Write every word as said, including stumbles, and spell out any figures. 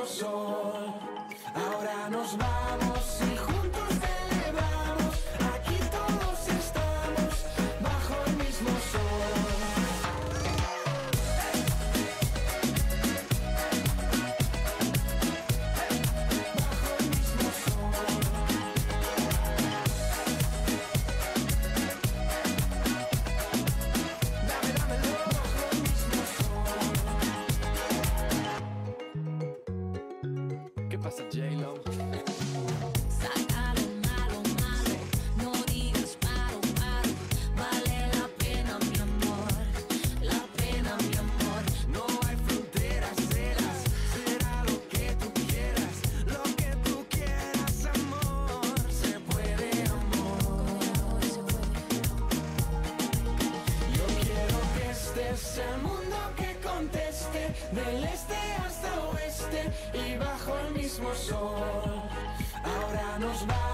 sol. Ahora nos vamos y juntos celebramos. Aquí todos estamos bajo el mismo sol. Bajo el mismo sol. Dame, dámelo. Bajo el mismo sol. ¿Qué pasa, J-Lo? Saca lo malo, malo, no digas paro, paro. Vale la pena, mi amor, la pena, mi amor. No hay fronteras, serás, será lo que tú quieras, lo que tú quieras, amor, se puede, amor. Yo quiero que estés el mundo que conteste, del este hasta oeste y bajo el mismo sol. Ahora nos vamos.